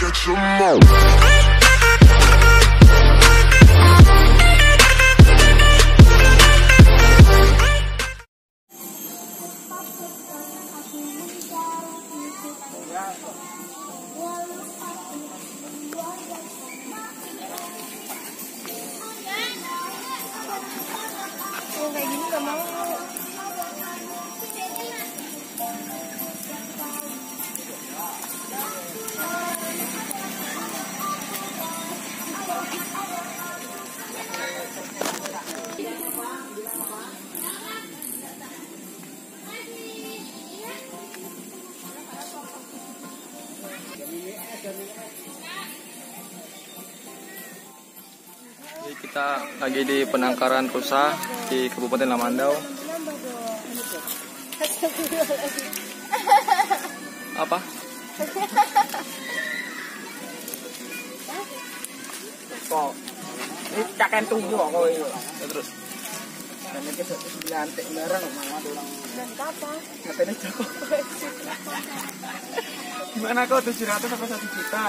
catch 'em all. Kayak gini gak mau. Jadi kita lagi di penangkaran rusa di Kabupaten Lamandau. Apa? Kok ini cakan tubuh kok ini. Terus Dan ini dilantik bareng mau ada orang. Dan apa? Katanya jago. Gimana kok 700 apa 1 juta?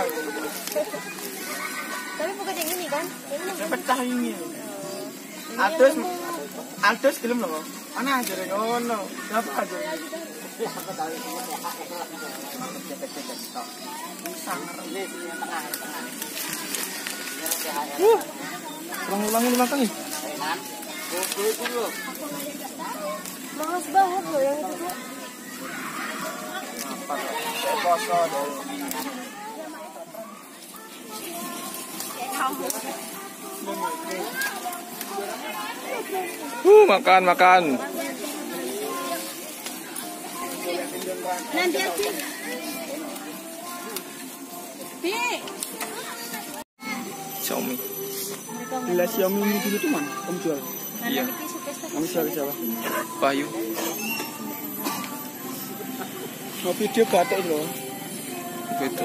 Tapi bukan yang ini kan? Saya pecah ini. Aldos film loh. Mana aja ngono. Siapa aja? ulang-ulangi di belakang nih. Mahal banget loh yang itu. Makan. Nanti aja. Xiaomi. Bila Xiaomi ini dulu tuh mana? Kamu jual? Iya. Kamu jual ke siapa? Bayu. Mau video batik itu loh. Gitu.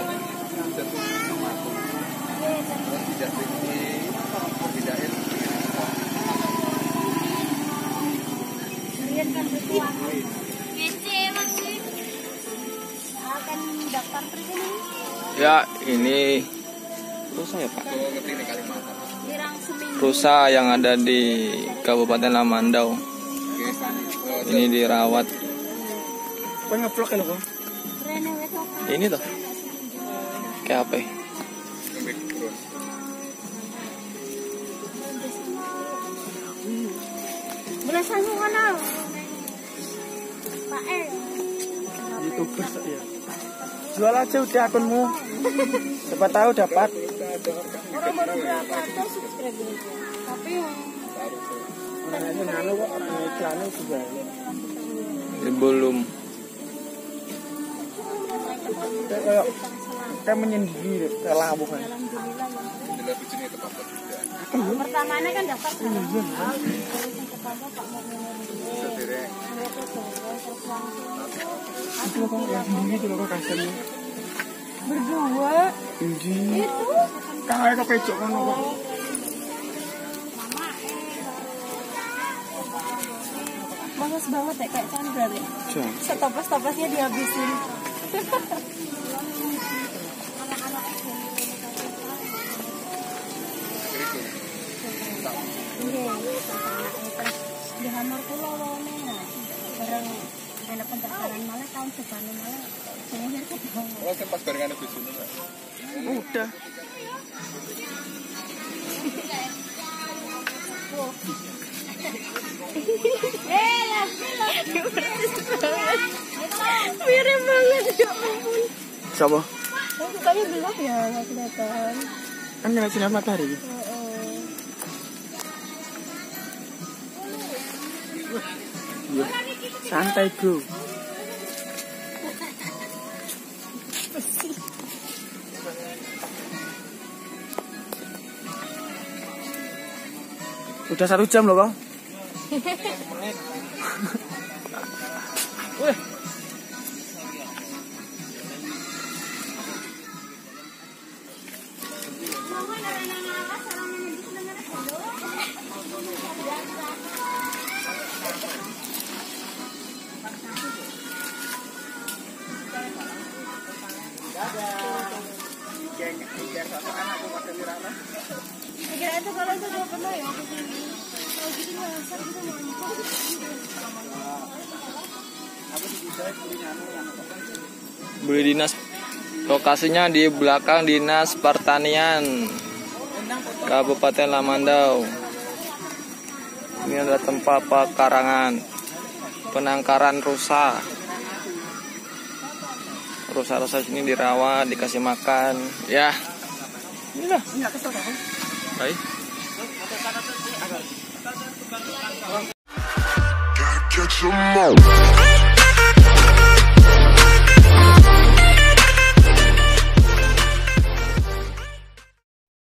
Akan daftar terus ini. Ya, ini rusa ya, Pak. Dirang seminggu. Rusa yang ada di Kabupaten Lamandau. Ini dirawat. Kau ngeplok kan kok? Rene wes apa? Ini tuh. Kayak apa? Belasan mana? Pak YouTuber ya. Jual aja udah akunmu. Siapa tahu dapat. Orang baru berapa ada subscriber? Tapi yang Orangnya nano kok orang iklannya juga. Belum. Kayak menyendiri kalah bukan. pertamanya kan daftar Itu loh kok yang sendiri itu loh kok kasiannya. berdua Ini. itu Kan ayo kepecok kan kok. bagus banget ya kayak Chandra deh. Stoppas-stoppasnya dihabisin. Di Hamar Pulau Lone, bareng ada pendaftaran malah tahun depan malah semuanya ketemu. Oh, kan pas barengan di sini, Pak. Udah. Lah, mirip banget ya ampun. Siapa? Kan sukanya gelap ya, nggak kelihatan. Kan kena sinar matahari. Iya. Santai bro. Udah 1 jam loh kok. Kira itu kalau itu udah pernah ya ke sini. Kalau gitu nyasar gitu mancung. Beli dinas. Lokasinya di belakang Dinas Pertanian Kabupaten Lamandau. Ini adalah tempat pekarangan, penangkaran rusa. Rusa-rusa sini dirawat, dikasih makan. Ya, inilah. Baik. Gotta catch 'em all.